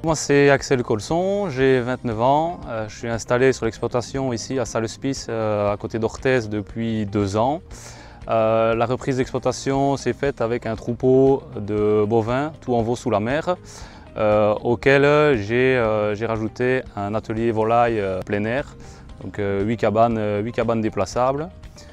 Moi c'est Axel Colson, j'ai 29 ans, je suis installé sur l'exploitation ici à Sallespice à côté d'Orthez depuis 2 ans. La reprise d'exploitation s'est faite avec un troupeau de bovins tout en veau sous la mer auquel j'ai rajouté un atelier volaille plein air, donc 8 cabanes déplaçables.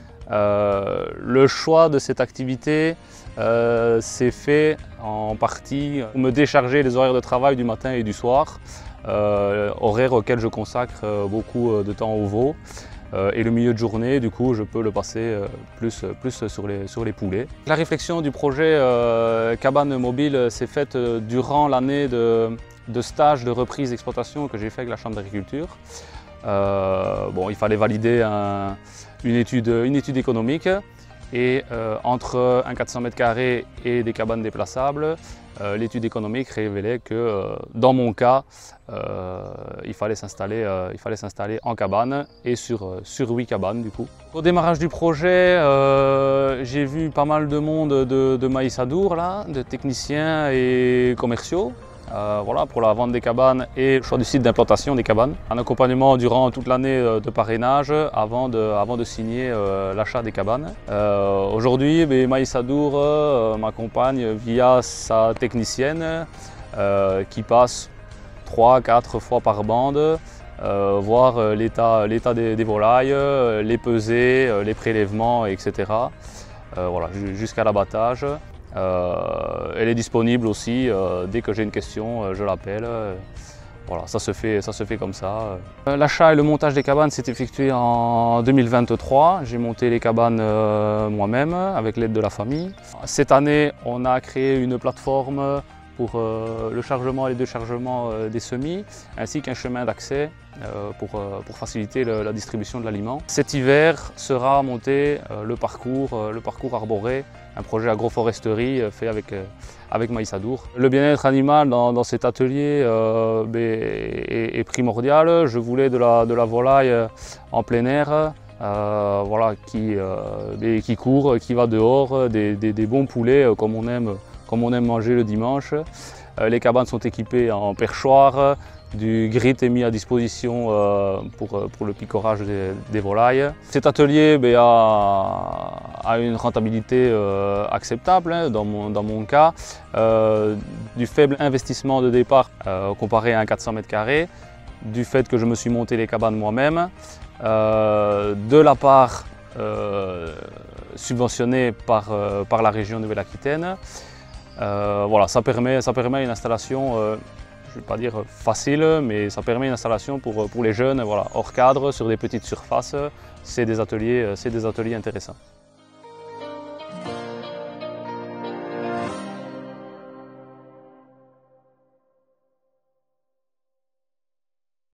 Le choix de cette activité s'est fait en partie pour me décharger les horaires de travail du matin et du soir, horaires auxquels je consacre beaucoup de temps au veau. Et le milieu de journée, du coup, je peux le passer plus sur les poulets. La réflexion du projet cabane mobile s'est faite durant l'année de stage de reprise d'exploitation que j'ai fait avec la Chambre d'agriculture. Bon, il fallait valider une étude économique et entre un 400 m² et des cabanes déplaçables, l'étude économique révélait que dans mon cas, il fallait s'installer en cabane et sur 8 cabanes du coup. Au démarrage du projet, j'ai vu pas mal de monde de Maïs Adour, là, de techniciens et commerciaux. Voilà, pour la vente des cabanes et le choix du site d'implantation des cabanes. Un accompagnement durant toute l'année de parrainage avant de signer l'achat des cabanes. Aujourd'hui, Maïs Adour m'accompagne via sa technicienne qui passe 3-4 fois par bande, voir l'état des volailles, les pesées, les prélèvements, etc. Voilà, jusqu'à l'abattage. Elle est disponible aussi, dès que j'ai une question, je l'appelle. Voilà, ça se fait comme ça. L'achat et le montage des cabanes s'est effectué en 2023. J'ai monté les cabanes moi-même avec l'aide de la famille. Cette année, on a créé une plateforme pour le chargement et le déchargement des semis, ainsi qu'un chemin d'accès pour faciliter la distribution de l'aliment. Cet hiver sera monté le parcours arboré, un projet agroforesterie fait avec Maïs Adour. Le bien-être animal dans cet atelier est primordial. Je voulais de la volaille en plein air, voilà, qui court, qui va dehors, des bons poulets comme on aime manger le dimanche. Les cabanes sont équipées en perchoir, du grit est mis à disposition pour le picorage des volailles. Cet atelier a une rentabilité acceptable dans mon cas, du faible investissement de départ comparé à un 400 m², du fait que je me suis monté les cabanes moi-même, de la part subventionnée par la région Nouvelle-Aquitaine. Voilà, ça permet une installation, je ne vais pas dire facile, mais ça permet une installation pour les jeunes, voilà, hors cadre, sur des petites surfaces. C'est des ateliers intéressants.